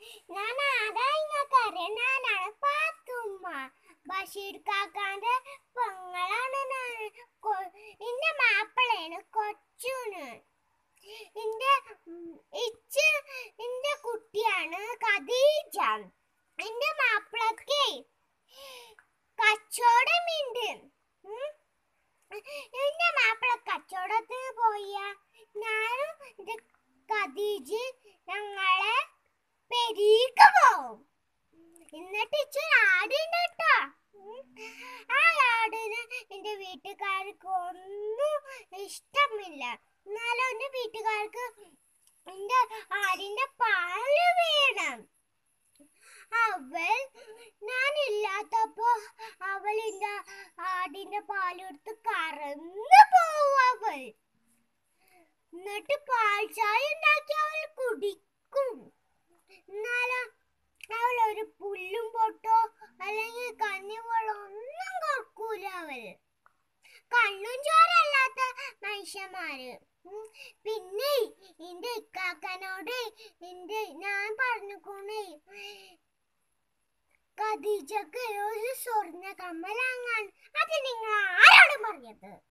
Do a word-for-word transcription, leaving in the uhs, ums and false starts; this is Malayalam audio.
ഞാൻ ആരാ ഇങ്ങക്കറിയാം? ഞാനാണ് പാത്തുമ്മ. ബഷീർ കാക്കാന്റെ പെങ്ങളാണ് ഞാൻ. എന്റെ മാപ്പിളയാണ് കൊച്ചൂന്. എന്റെ ഇച്ച് എന്റെ കുട്ടിയാണ് ഖദീജ. എന്റെ മാപ്പിളക്ക് കച്ചവടമുണ്ട്. എന്റെ മാപ്പിള കച്ചവടത്തിന് പോയ ഞാനും എന്റെ ഖദീജ ഞങ്ങളെ പെരീക്ക് പോവും. എന്നിട്ട് ഇച്ചൊരു ആടുണ്ട് കേട്ടോ. ആ ആടിന് എന്റെ വീട്ടുകാർക്ക് ഒന്നും ഇഷ്ടമില്ല. എന്നാലും എന്റെ വീട്ടുകാർക്ക് എന്റെ ആടിന്റെ പാല് വേണം. അവൾ ഞാനില്ലാത്തപ്പോ അവൾ എന്റെ ആടിന്റെ പാലെടുത്ത് കറന്നു പോവും അവൾ. എന്നിട്ട് പാൽ ചായ ഉണ്ടാക്കി അവൾ കുടിക്കും. എന്നാലും അവൾ ഒരു പുല്ലും പൊട്ടോ അല്ലെങ്കിൽ കഞ്ഞിവെള്ളം ഒന്നും കൊടുക്കൂല. അവൾ കണ്ണും ചോരല്ലാത്ത മനുഷ്യന്മാര്. പിന്നെ എന്റെ ഇക്കാക്കനോട് എന്റെ ഞാൻ പറഞ്ഞുകൊണ്ടേ ഖദീജക്ക് ഒരു സ്വർണ്ണ കമ്മലാങ്ങാൻ. അത് നിങ്ങൾ ആരോട് പറഞ്ഞത്?